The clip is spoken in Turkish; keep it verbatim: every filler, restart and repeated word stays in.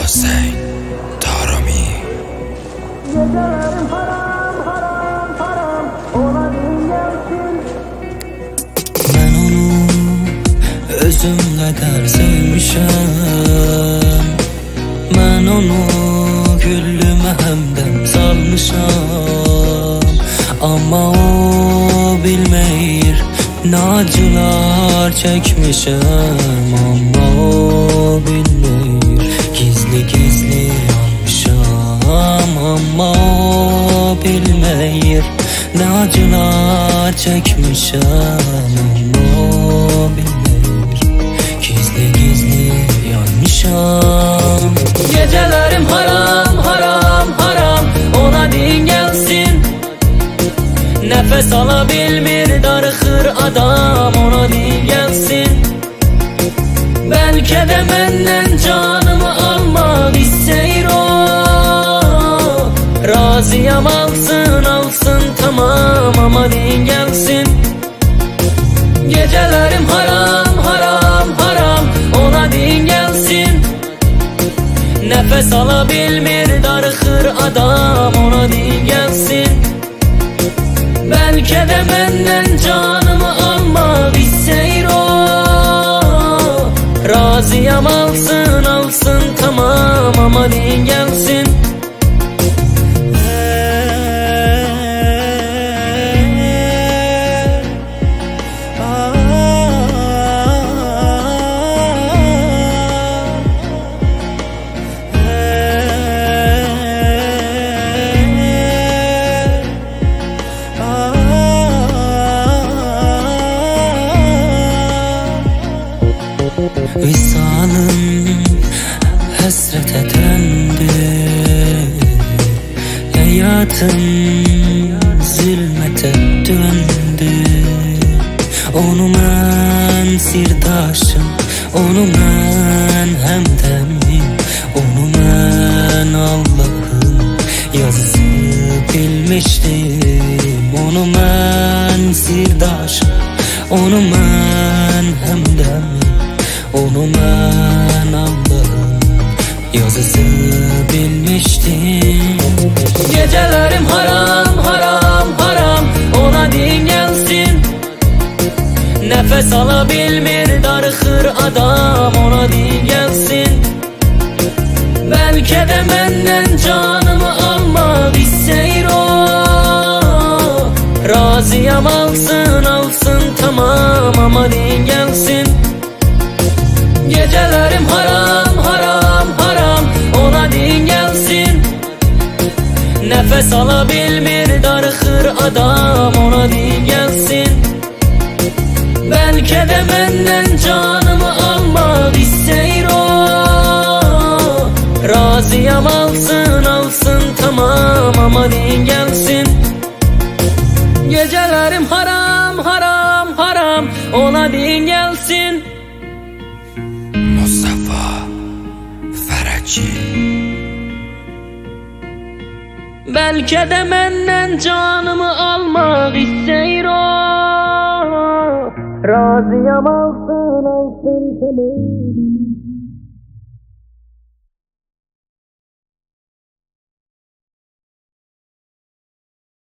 Hüseyin Darimi. Gecelerim haram haram haram ona dinlersin. Ben onu özüm kadar sevmişəm. Ben onu güllümə həmdəm salmışam. Amma o bilməyir nə acılar çəkmişəm. Amma o bilməyir gizli gizli yanmışam. Amma o bilməyir nə acılar çəkmişəm. Amma o bilməyir gizli gizli yanmışam. Gecelerim haram haram haram ona din gelsin. Nefes alabilmir darıxır adam ona din gelsin. Belki de menden canımı almak isteyir o. Razıyam alsın alsın tamam ama din gelsin. Gecelerim haram haram haram ona din gelsin. Nefes alabilmir darıxır adam ona din gelsin. Belki de menden canımı almak isteyir o. Razıyam alsın alsın tamam ama din gelsin. Visalım hasrete döndü. Hayatım zulmete döndü. Onu ben sirdaşım, onu ben hemdemim, onu ben Allah'ın yazısı bilmiştim. Onu ben sirdaşım, onu ben hemdemim, onu ben Allah'ın yazısı bilmiştim. Gecelerim haram haram haram ona din gelsin. Nefes alabilmir darıxır adam ona din gelsin. Belki de menden canımı almak isteyir o. Razıyam alsın alsın tamam ama din gelsin. Gecelerim haram haram haram ona din gelsin. Nefes alabilmir darıxır adam ona din gelsin. Belki de menden canımı almak isteyir o. Razıyam alsın alsın tamam ama din gelsin. Gecelerim haram haram haram ona din gelsin. Mustafa Faraci. Belki de menden canımı almak isteyir o. Razıyam alsın alsın tamam.